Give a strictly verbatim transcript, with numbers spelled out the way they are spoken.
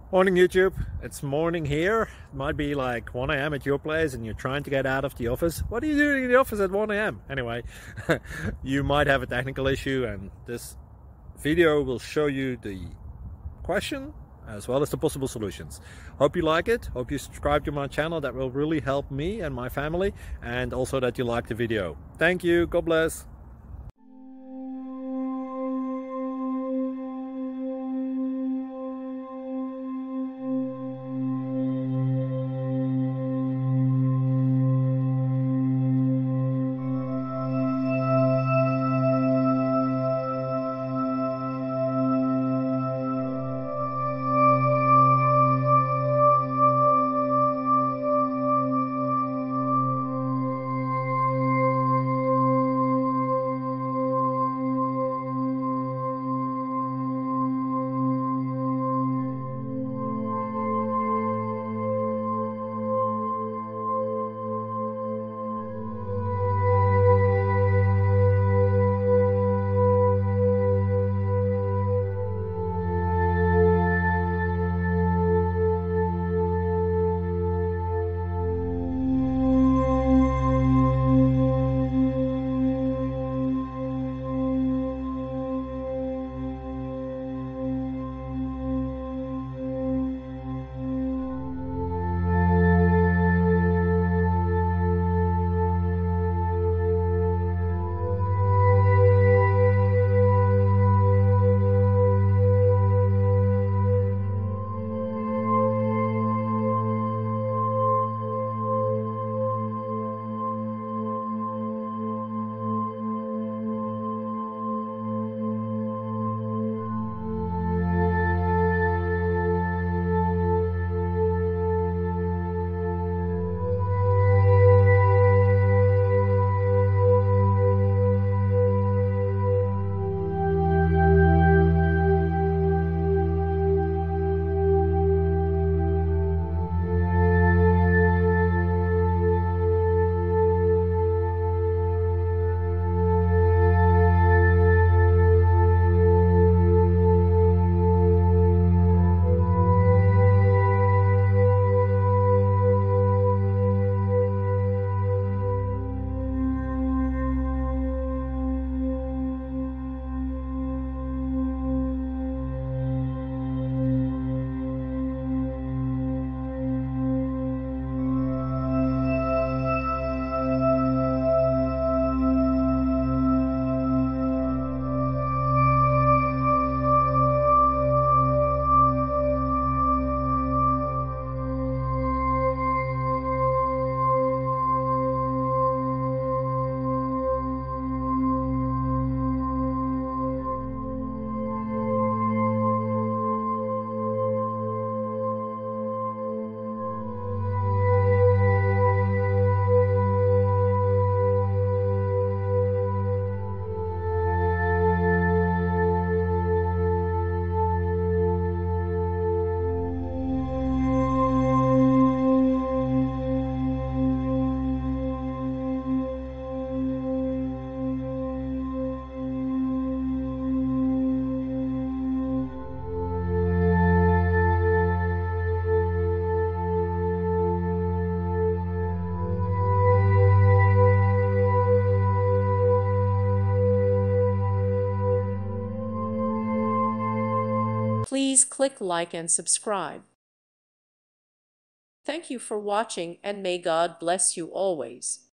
Morning YouTube, it's morning here. It might be like one A M at your place and you're trying to get out of the office. What are you doing in the office at one A M? Anyway, you might have a technical issue and this video will show you the question as well as the possible solutions. Hope you like it, hope you subscribe to my channel. That will really help me and my family, and also that you like the video. Thank you, God bless. Please click like and subscribe. Thank you for watching, and may God bless you always.